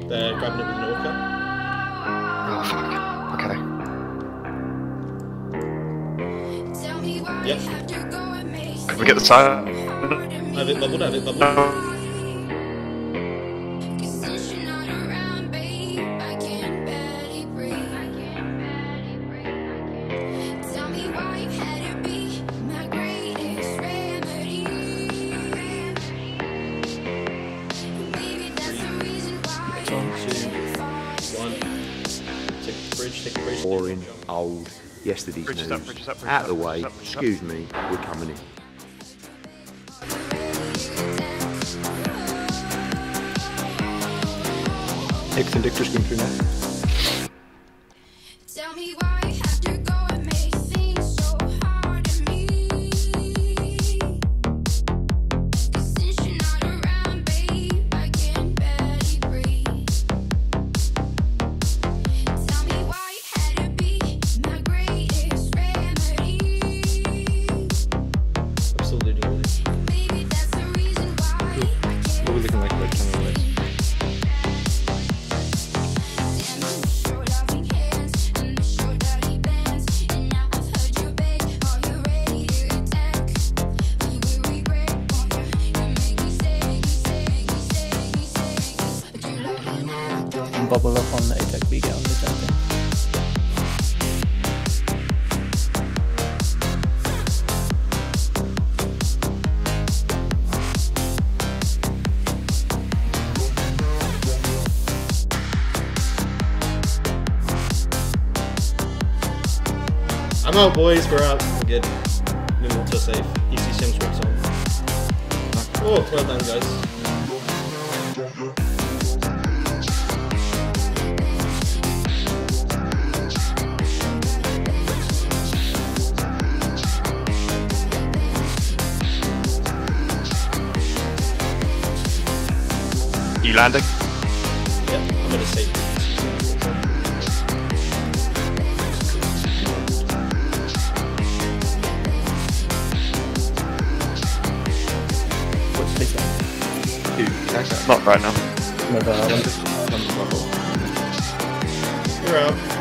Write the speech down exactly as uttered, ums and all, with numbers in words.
They're grabbing it with an orca. Oh fuck. Okay. Yep. Can we get the side? Have it bubbled, have it bubbled. Boring, old, yesterday's Bridges news. up, bridges up, bridges Out of the up, way, bridges up, bridges up. excuse me, we're coming in. X and Dick just going through now. Tell me why you have to go and make things so hard to me. 'Cause since you're not around, babe, I can barely breathe. Tell me why you had to be my greatest remedy. Absolutely. Maybe that's the reason why I can't. What are we looking like right now? Right? Bubble up on the A TEC B on the jumping. I'm out, boys. We're out. We're good. Moving to safe. E C C M scripts on. Oh, well done, guys. You landing? Yep, I'm gonna save. What's this one? Two. Okay. Not right now. Another one. One bubble. You're out.